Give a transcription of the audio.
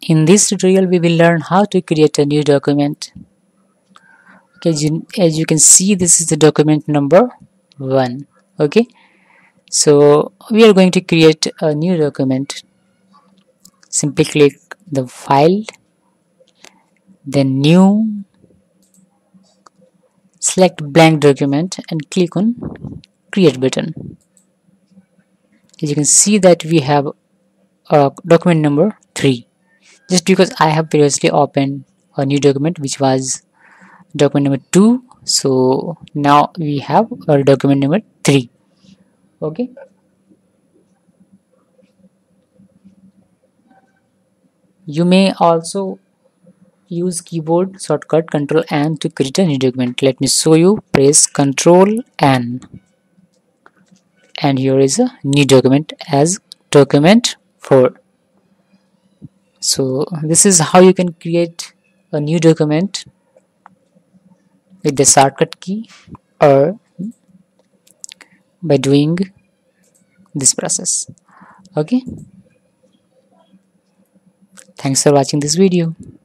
In this tutorial we will learn how to create a new document. Okay, as you can see, this is the document number 1. Okay, so we are going to create a new document. Simply click the file, then new, select blank document and click on create button. As you can see that we have document number 3, just because I have previously opened a new document which was document number 2, so now we have our document number 3. Okay, you may also use keyboard shortcut Ctrl N to create a new document. Let me show you. Press Ctrl N and here is a new document as document 4. So this is how you can create a new document with the shortcut key or by doing this process. Okay, thanks for watching this video.